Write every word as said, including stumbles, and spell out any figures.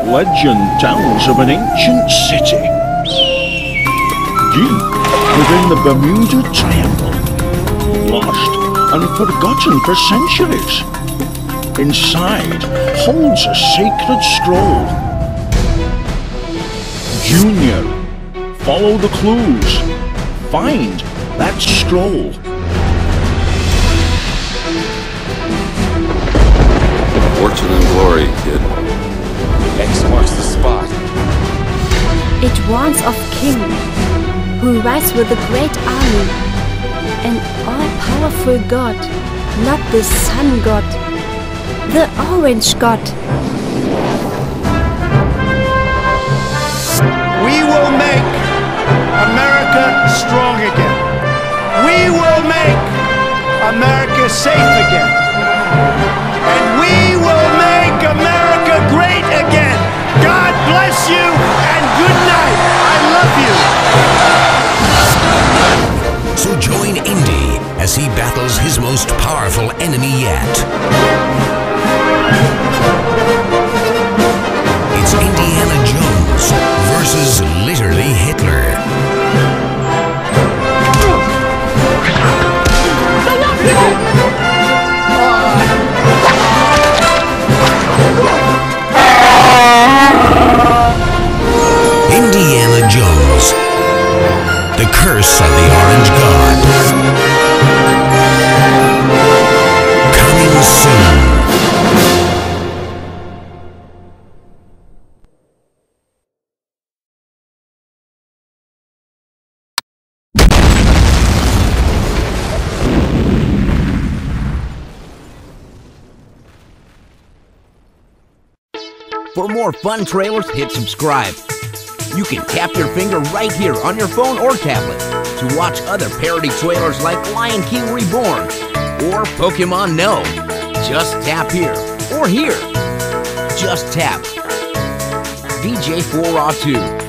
Legend tells of an ancient city deep within the Bermuda Triangle, lost and forgotten for centuries. Inside holds a sacred scroll. Junior, follow the clues. Find that scroll. Fortune and glory, kid. X marks the spot. It warns of King, who rides with a great army, an all-powerful god, not the sun god, the orange god. We will make America strong again. We will make America safe again. And we will make America great again. God bless you and good night. I love you. So join Indy as he battles his most powerful enemy yet. It's Indiana Jones versus literally Hitler. Indiana Jones, the curse of the Orange God. Coming soon. For more fun trailers, hit subscribe. You can tap your finger right here on your phone or tablet to watch other parody trailers like Lion King Reborn or Pokemon No. Just tap here or here. Just tap. D J four R two.